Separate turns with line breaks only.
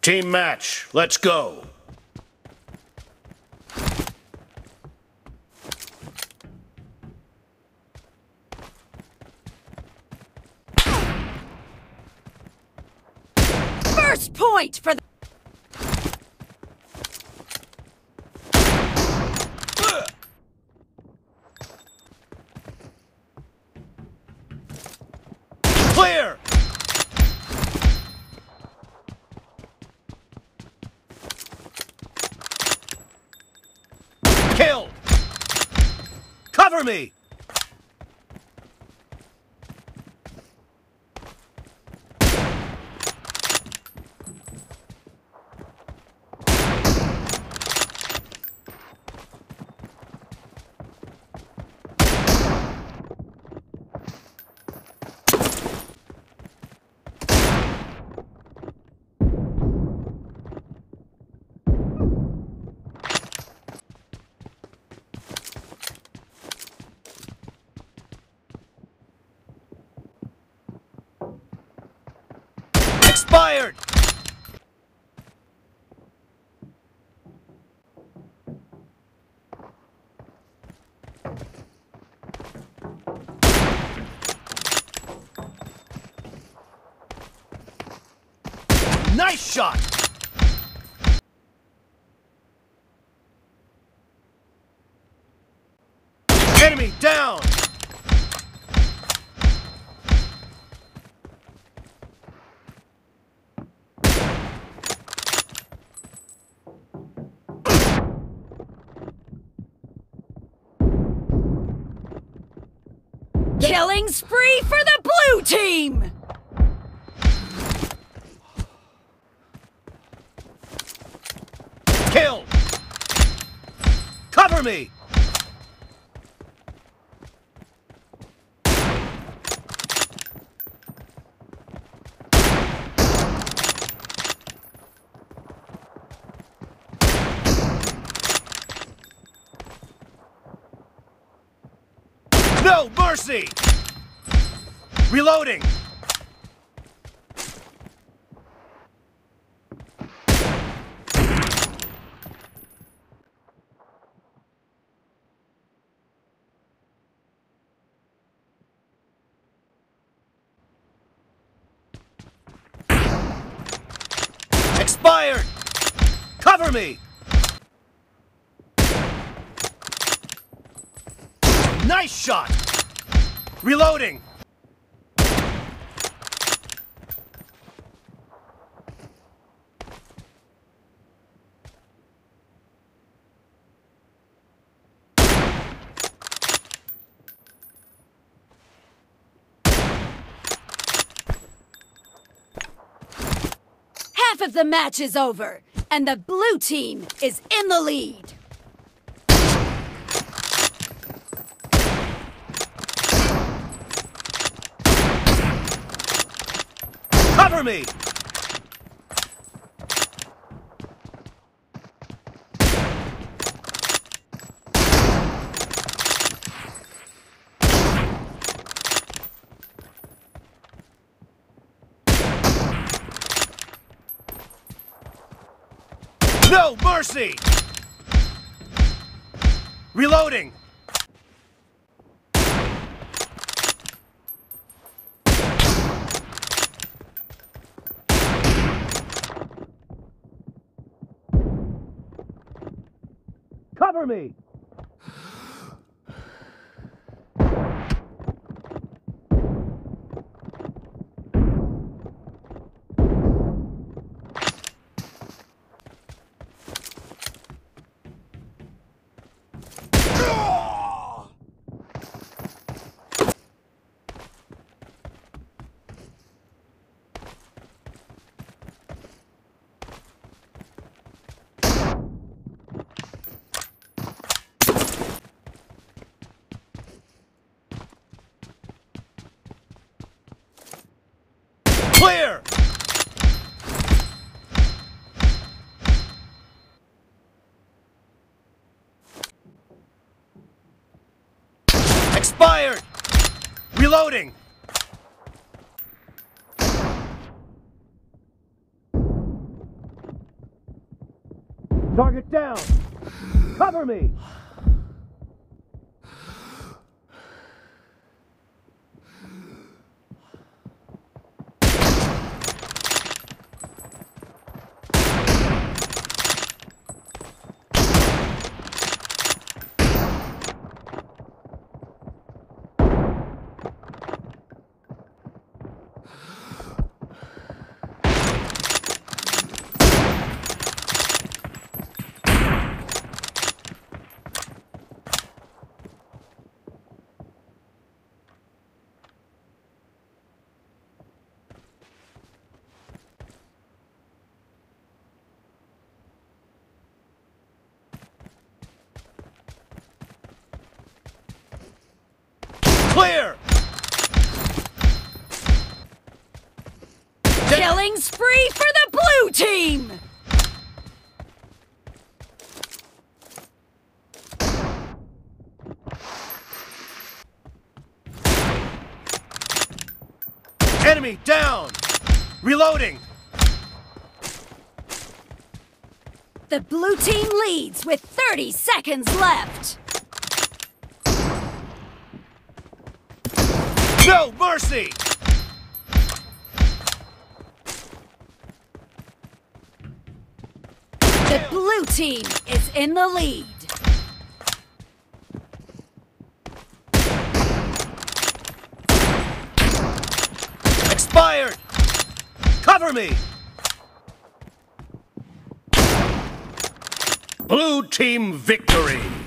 Team match, let's go.
First point for the...
Clear! Kill! Cover me! Expired! Nice shot! Enemy down!
Killing spree for the blue team!
Kill! Cover me! No mercy! Reloading! Expired! Cover me! Nice shot! Reloading!
Half of the match is over, and the blue team is in the lead.
Cover me! No mercy! Reloading! Cover me! Clear! Expired! Reloading! Target down! Cover me! Clear!
Killing spree for the blue team!
Enemy down! Reloading!
The blue team leads with 30 seconds left.
No mercy!
The blue team is in the lead.
Expired! Cover me! Blue team victory!